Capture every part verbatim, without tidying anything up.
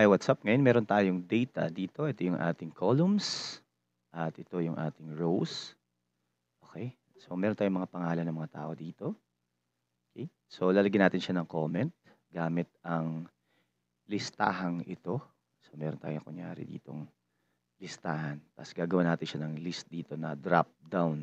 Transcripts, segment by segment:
Hi, what's up? Ngayon meron tayong data dito. Ito yung ating columns at ito yung ating rows. Okay? So meron tayong mga pangalan ng mga tao dito. Okay? So lalagyan natin siya ng comment gamit ang listahang ito. So meron tayong kunyari ditong listahan. Tapos gagawin natin siya ng list dito na drop down.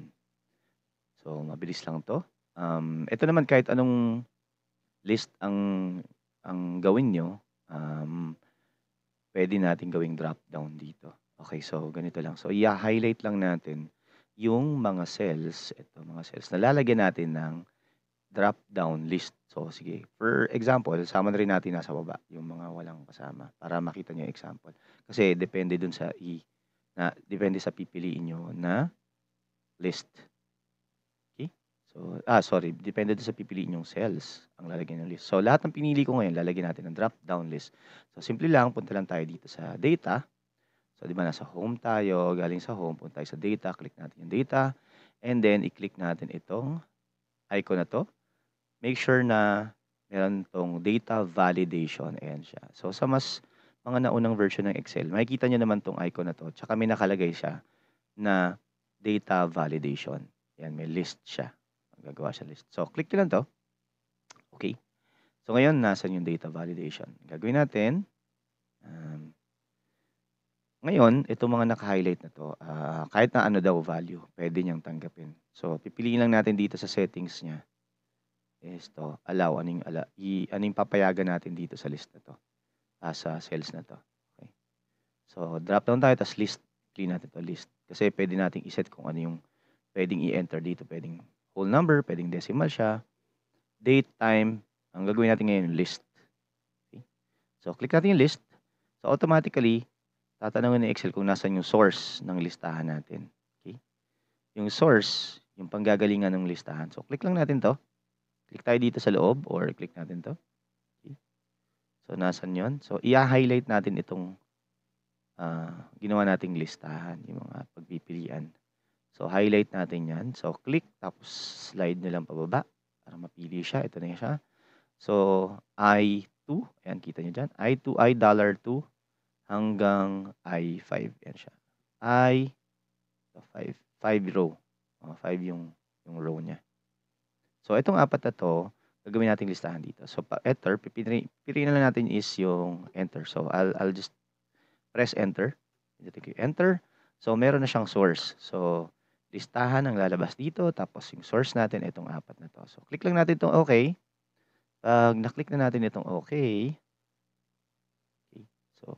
So mabilis lang to. Um, ito naman kahit anong list ang ang gawin nyo, um, pwede natin gawing drop down dito. Okay, so ganito lang. So i-highlight lang natin yung mga cells, ito mga cells na lalagyan natin ng drop down list. So sige, for example, sama na rin natin nasa baba yung mga walang kasama para makita niyo yung example. Kasi depende dun sa i na depende sa pipiliin niyo na list. Okay? So ah sorry, depende dun sa pipiliin yung cells ang lalagyan ng list. So lahat ng pinili ko ngayon lalagyan natin ng drop down list. So simple lang, punta lang tayo dito sa data. So, di ba nasa home tayo, galing sa home, punta tayo sa data, click natin yung data, and then i-click natin itong icon na to. Make sure na meron tong data validation, ayan siya. So, sa mas mga naunang version ng Excel, makikita nyo naman tong icon na to, tsaka may nakalagay siya na data validation. Ayan, may list siya. Gagawa siya list. So, click nyo lang to. Okay. So, ngayon, nasan yung data validation? Gagawin natin, um, ngayon, itong mga naka-highlight na 'to, ah, kahit na ano daw value, pwede niyang tanggapin. So, pipiliin lang natin dito sa settings niya is 'to, allow, ano yung ala i ano yung papayagan natin dito sa list na 'to, ah, sa cells na 'to, okey. So, drop down tayo ta's list, clean natin 'to, list. Kasi pwede nating i-set kung ano yung puwedeng i-enter dito, puwedeng whole number, puwedeng decimal siya, date, time, ang gagawin natin ngayon list, okey. So, click natin yung list. So, automatically tatanungin ng Excel kung nasaan yung source ng listahan natin, okey. Yung source, yung panggagalingan ng listahan. So, click lang natin 'to. Click tayo dito sa loob or click natin 'to, okey. So, nasaan yun? So, i-ha-highlight natin itong, ah, ginawa nating listahan, yung mga pagpipilian. So, highlight natin 'yan. So, click tapos slide nyo lang pababa para mapili siya, ito na siya. So, I two, ayan kita niyo diyan, I two, I dollar two hanggang I five, yan siya. I five, five row, oh, five yung yung row niya. So itong apat na 'to, gagawin nating listahan dito. So pa enter, pipili pipiliin na lang natin is yung enter. So I'll I'll just press enter. Pindutin ko yung enter. So meron na siyang source. So listahan ang lalabas dito, tapos yung source natin itong apat na 'to. So click lang natin itong okay. 'Pag na-click na natin itong okay. Okay, so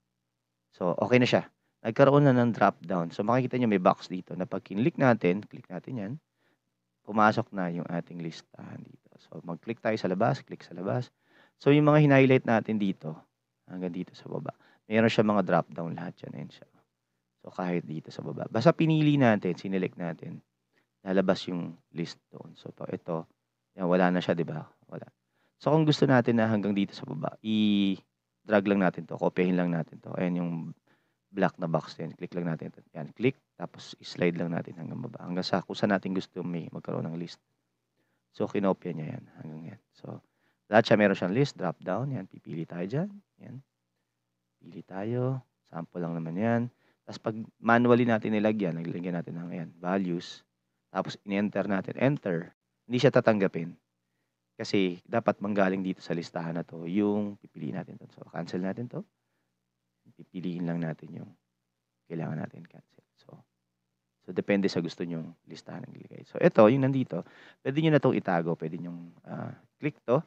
So, okay na siya. Nagkaroon na ng drop down. So, makikita niyo may box dito na 'pag kinlik natin, click natin 'yan, pumasok na yung ating listahan dito. So, mag-click tayo sa labas, click sa labas. So, yung mga hinighlight natin dito, hanggang dito sa baba, meron siyang mga drop down lahat yan, ayan siya. So, kahit dito sa baba. Basta pinili natin, sinelect natin, lalabas yung list doon. So, pa ito, yan, wala na siya, 'di ba? Wala. So, kung gusto natin na hanggang dito sa baba, i drag lang natin 'to, kopyahin lang natin 'to. Ayan yung black na box din, click lang natin 'to. Yan, click tapos i-slide lang natin hanggang baba, hanggang sa kung saan natin gusto may magkaroon ng list. So, kinopya niya yan hanggang yan. So, lahat siya meron siyang list, drop down, yan, pipili tayo diyan, yan. Pili tayo, sample lang naman yan. Tapos 'pag manually natin nilagyan, naglagyan natin ng ayan, values, tapos in-enter natin, enter, hindi siya tatanggapin. Kasi dapat manggaling dito sa listahan na 'to yung pipiliin natin 'to. So, cancel natin 'to. Pipiliin lang natin yung kailangan natin cancel. So, so depende sa gusto niyong listahan ng ilagay. So, ito yung nandito, puwede niyo na 'tong itago. Puwede niyong, ah, click 'to,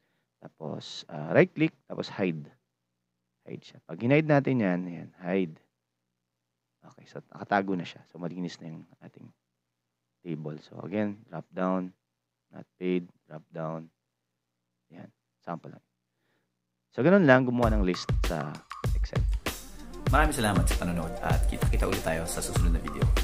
tapos, ah, right click, tapos hide. Hide siya. 'Pag hinide natin 'yan, ayan, hide. Okay, so nakatago na siya. So, malinis na yung ating table. So, again, drop down. Not paid, drop down. Yan, sample lang. So, ganoon lang gumawa ng list sa Excel. Maraming salamat sa panonood at kita-kita ulit tayo sa susunod na video.